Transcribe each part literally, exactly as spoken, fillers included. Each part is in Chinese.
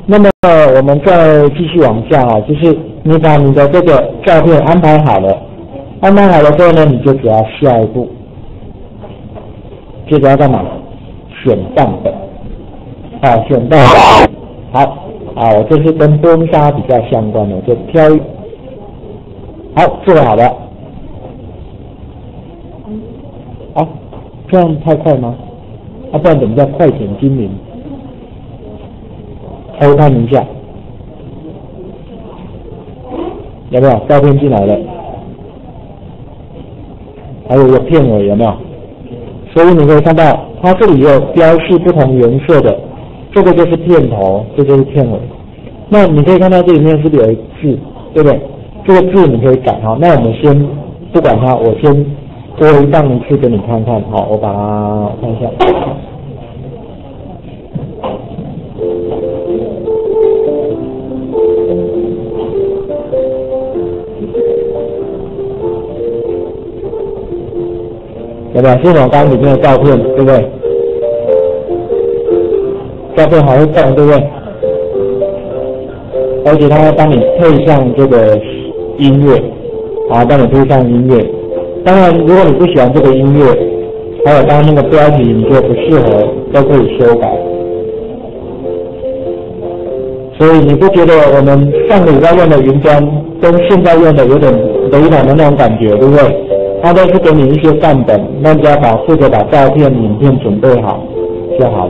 那么我们再继续往下啊，就是你把你的这个照片安排好了，安排好了之后呢，你就只要下一步，接着要干嘛？选范本，啊，选范本。好，啊，我这是跟婚纱比较相关的，就挑一，好，做好了。好，这样太快吗？啊，不然等一下快点精明。偷看一下，有没有照片进来了？还有一个片尾有没有？所以你可以看到，它这里有标示不同颜色的，这个就是片头，这就是片尾。那你可以看到这里面是不是有一个字，对不对？这个字你可以改哈。那我们先不管它，我先多放一次给你看看。好，我把它看一下。有没有？是我刚刚里面的照片，对不对？照片还会动，对不对？而且它会帮你配上这个音乐，啊，帮你配上音乐。当然，如果你不喜欢这个音乐，还有刚刚那个标题你觉得不适合，都可以修改。所以你不觉得我们上个礼拜用的云端跟现在用的有点雷同的那种感觉，对不对？它都是给你一些范本，那你只要把负责把照片、影片准备好就好了。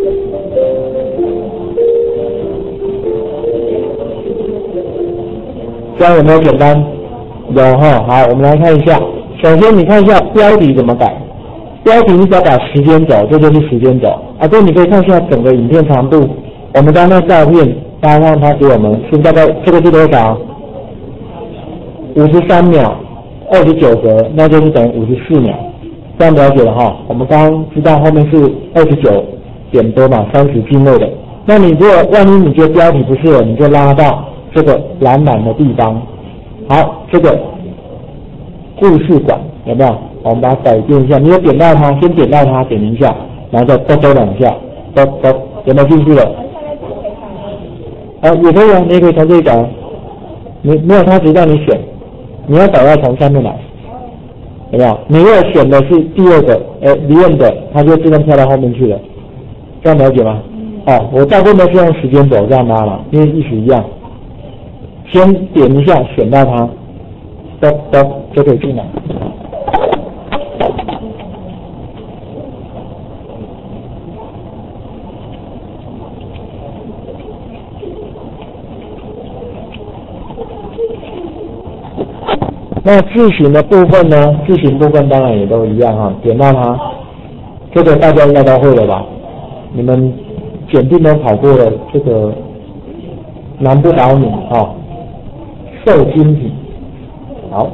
这样有没有简单？有哈。好，我们来看一下。首先你看一下标题怎么改。标题你只要把时间轴，这就是时间轴啊。这你可以看一下整个影片长度。我们刚刚那照片，大家看它给我们是大概这个是多少？五十三秒。二十九格，那就是等于五十四秒，这样了解了哈。我们刚刚知道后面是二十九点多嘛，三十进位的。那你如果万一你觉得标题不适合，你就拉到这个蓝蓝的地方。好，这个故事馆有没有？我们把它改变一下，你有点到它，先点到它，点一下，然后再嘚嘚两下，嘚嘚，有没有进去了？啊，也可以啊，你也可以从这里找。没没有，它只让你选。你要找要从上面来，有没有？你如果选的是第二个，呃，离岸的，它就自动跳到后面去了，这样了解吗？哦，我大部分都是用时间轴这样拉了，因为意思一样。先点一下，选到它，嘚嘚就可以进来。那字型的部分呢？字型部分当然也都一样哈，点到它，这个大家应该都会了吧？你们检定都考过了，这个难不倒你啊！受精体，好。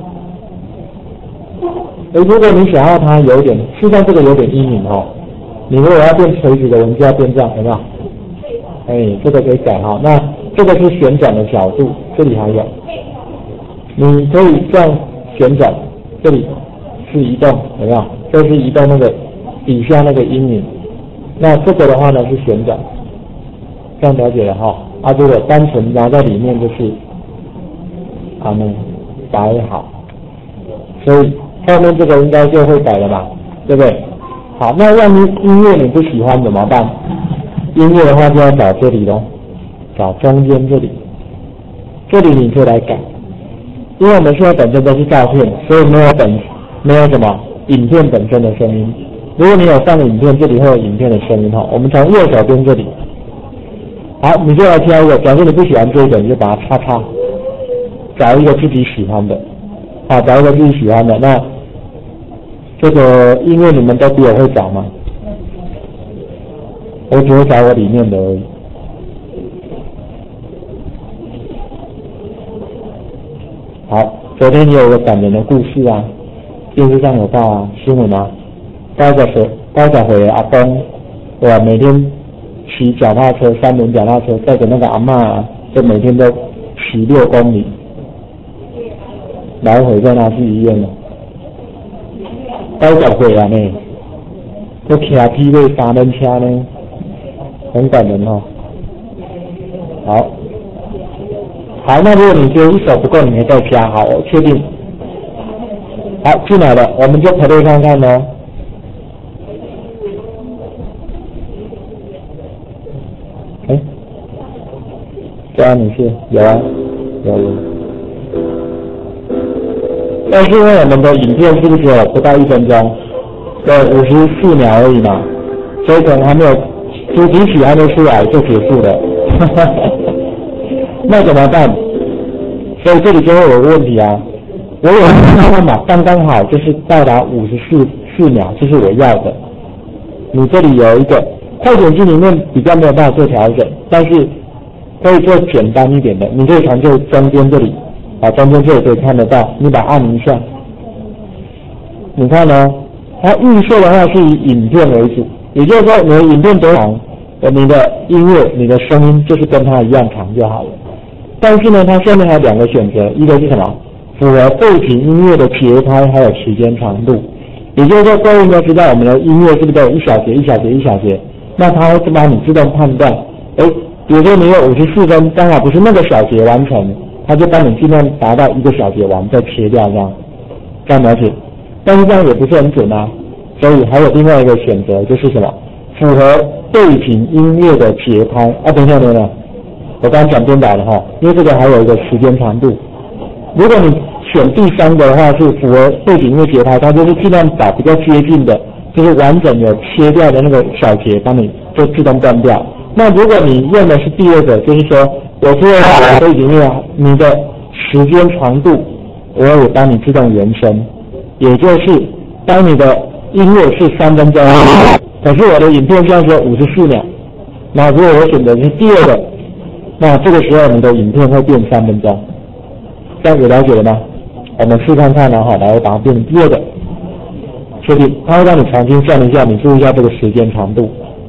哎，如果你想要它有点，实际上这个有点阴影哦。你如果要变垂直的文字要变这样，有没有？哎，这个可以改哈。那这个是旋转的角度，这里还有。你可以这样旋转，这里是移动，有没有？这是移动那个底下那个阴影。那这个的话呢是旋转，这样了解了哈。啊，如果单纯拿在里面就是它们摆好，所以后面这个应该就会改了吧，对不对？好，那万一音乐你不喜欢怎么办？音乐的话就要找这里咯，找中间这里，这里你可以来改。因为我们现在本身都是照片，所以没有本没有什么影片本身的声音。如果你有放影片，这里会有影片的声音哈。我们从右手边这里，好，你就来挑一个。假设你不喜欢这个，你就把它叉叉，找一个自己喜欢的，啊，找一个自己喜欢的。那这个音乐你们都比我会找吗？我只会找我里面的而已。好，昨天也有个感人的故事啊，电视上有报啊，新闻啊，高脚回高脚回阿公，对吧？每天骑脚踏车，三轮脚踏车，带着那个阿嬷啊，就每天都骑六公里，来回再拿去医院了。高脚回啊呢，都骑匹配三轮车呢，很感人哦。 好，好，那如果你觉得一手不够，你可以再加，好，我确定。好，进来了，我们就排队看看哦。哎，这样你是有啊，有有。但是因为我们的影片是不是只有不到一分钟，对，五十四秒而已嘛，所以可能还没有主题曲还没出来就结束了，那怎么办？所以这里就会有个问题啊，我有号码刚刚好就是到达五十四四秒，这是我要的。你这里有一个快点镜里面比较没有办法做调整，但是可以做简单一点的，你可以从这中间这里。啊，中间这里可以看得到，你把它按一下，你看呢、哦，它预设的话是以影片为主，也就是说你的影片多长，你的音乐、你的声音就是跟它一样长就好了。但是呢，它下面还有两个选择，一个是什么？符合背景音乐的节拍还有时间长度。也就是说，各位应该知道我们的音乐是不是都有一小节、一小节、一小节？那它会帮你自动判断，哎，比如说你有五十四分，刚好不是那个小节完成。它就帮你尽量达到一个小节完再切掉这样，这样了解。但是这样也不是很准啊，所以还有另外一个选择就是什么？符合背景音乐的节拍啊，等一下等一下，我刚刚讲颠倒了哈，因为这个还有一个时间长度。如果你选第三个的话是符合背景音乐节拍，它就是尽量找比较接近的，就是完整有切掉的那个小节，帮你就自动断掉。那如果你用的是第二个，就是说我是用背景音乐，你的时间长度我也帮你自动延伸，也就是当你的音乐是三分钟，可是我的影片现在只有五十四秒，那如果我选择是第二个，那这个时候你的影片会变三分钟，这样有了解了吗？我们试看看呢，哈，来我把它变成第二个，确定，它会让你重新算一下，你注意一下这个时间长度。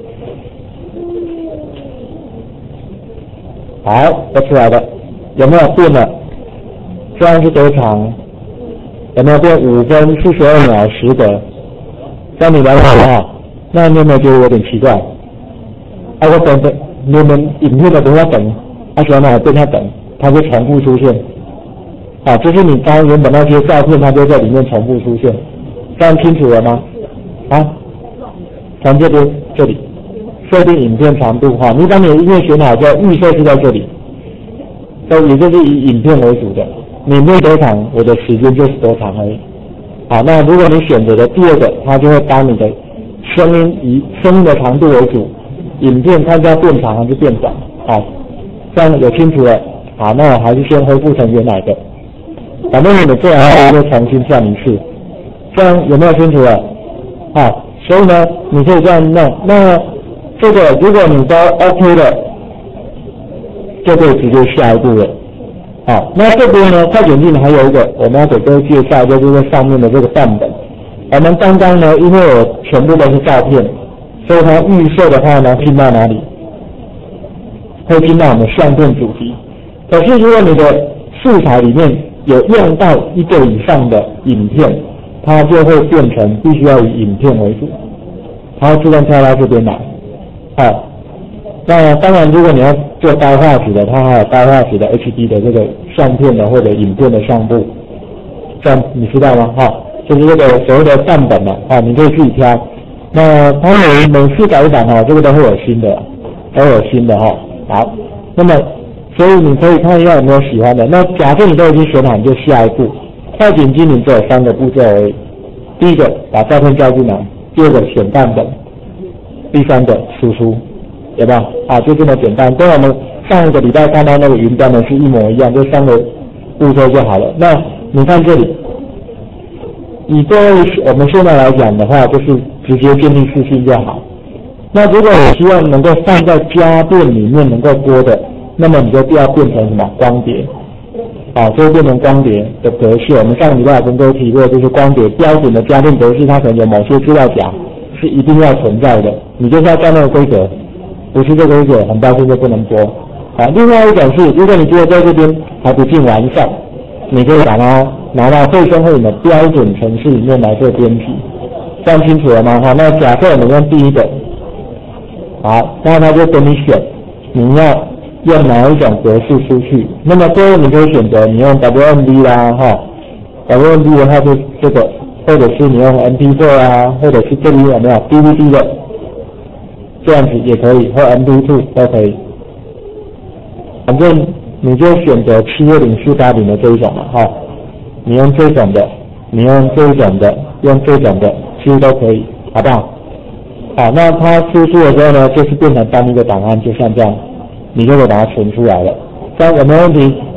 好，都出来了，有没有变了？这样是多长？有没有变五分四十二秒十个？这样你来看啊，那你有没有觉得有点奇怪？啊，我等等，你们影片的不要等，啊，小脑对它等，它就重复出现。啊，就是你刚刚原本那些照片，它就在里面重复出现，这样清楚了吗？啊，从这边这里。设定影片长度哈，你把你的音乐选好之后，预设是在这里，所以也就是以影片为主的，影片多长，我的时间就是多长而已。好，那如果你选择的第二个，它就会帮你的声音以声音的长度为主，影片看是要变长还是变短。好，这样有清楚了。好，那我还是先恢复成原来的，反正你们做完后就重新算一次，这样有没有清楚了？好，所以呢，你可以这样弄。那这个如果你都 OK 了，就可以直接下一步了。好，那这边呢，快剪镜还有一个我们要给各位介绍，就是这上面的这个范本。我们刚刚呢，因为我全部都是照片，所以它预设的话呢，拼到哪里？会拼到我们相片主题。可是如果你的素材里面有用到一个以上的影片，它就会变成必须要以影片为主，它会自动跳到这边来。好，那当然，如果你要做高画质的，它还有高画质的 H D 的这个相片的或者影片的相簿，这样你知道吗？哈，就是这个所谓的范本嘛，啊，你可以自己挑。那它每每次改版哈，这个都会有新的，都会有新的哈。好，那么所以你可以看一下有没有喜欢的。那假设你都已经选好，你就下一步，快剪辑你只有三个步骤而已。第一个把照片交进来，第二个选范本。第三个输出，有没有？啊，就这么简单，跟我们上一个礼拜看到那个云端的是一模一样，就三个步骤就好了。那你看这里，以各位我们现在来讲的话，就是直接建立视讯就好。那如果你希望能够放在家电里面能够播的，那么你就要变成什么光碟，啊，就会变成光碟的格式。我们上个礼拜跟各位提过，就是光碟标准的家电格式，它可能有某些资料夹是一定要存在的，你就是要照那个规格，不是这个规格，很抱歉就不能播。啊，另外一种是，如果你觉得在这边还不尽完善，你可以把它拿到绘声绘影的标准程式里面来做编辑，这样清楚了吗？好，那假设我们用第一个，好，那他就给你选，你要用哪一种格式出去。那么最后你可以选择你用 W M V 啦，哈 ，W M V 的话就这个，或者是你用 M P 四 啊，或者是这里有没有 D V D 的，这样子也可以，或 M P 二 都可以。反正你就选择七二零四八零的这一种嘛，哈，你用这种的，你用这一种的，用这种的，其实都可以，好不好？好，那它输出的时候呢，就是变成单一个档案，就像这样，你就可以把它存出来了，这样有没有问题？